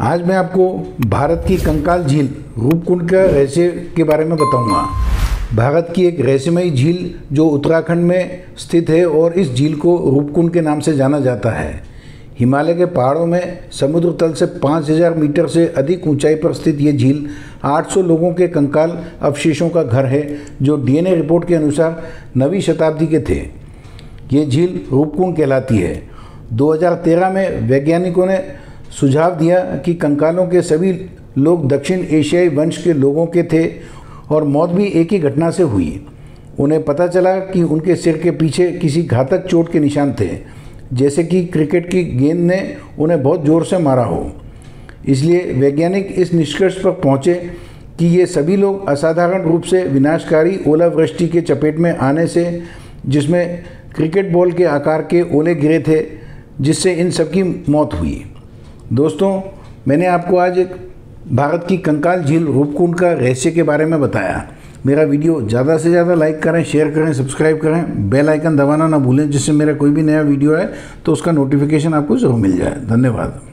आज मैं आपको भारत की कंकाल झील रूपकुंड का रहस्य के बारे में बताऊंगा। भारत की एक रहस्यमयी झील जो उत्तराखंड में स्थित है और इस झील को रूपकुंड के नाम से जाना जाता है। हिमालय के पहाड़ों में समुद्र तल से 5000 मीटर से अधिक ऊंचाई पर स्थित ये झील 800 लोगों के कंकाल अवशेषों का घर है, जो डीएनए रिपोर्ट के अनुसार 9वीं शताब्दी के थे। ये झील रूपकुंड कहलाती है। 2013 में वैज्ञानिकों ने सुझाव दिया कि कंकालों के सभी लोग दक्षिण एशियाई वंश के लोगों के थे और मौत भी एक ही घटना से हुई। उन्हें पता चला कि उनके सिर के पीछे किसी घातक चोट के निशान थे, जैसे कि क्रिकेट की गेंद ने उन्हें बहुत ज़ोर से मारा हो। इसलिए वैज्ञानिक इस निष्कर्ष पर पहुँचे कि ये सभी लोग असाधारण रूप से विनाशकारी ओलावृष्टि के चपेट में आने से, जिसमें क्रिकेट बॉल के आकार के ओले गिरे थे, जिससे इन सबकी मौत हुई। दोस्तों, मैंने आपको आज एक भारत की कंकाल झील रूपकुंड का रहस्य के बारे में बताया। मेरा वीडियो ज़्यादा से ज़्यादा लाइक करें, शेयर करें, सब्सक्राइब करें, बेल आइकन दबाना ना भूलें, जिससे मेरा कोई भी नया वीडियो आए तो उसका नोटिफिकेशन आपको ज़रूर मिल जाए। धन्यवाद।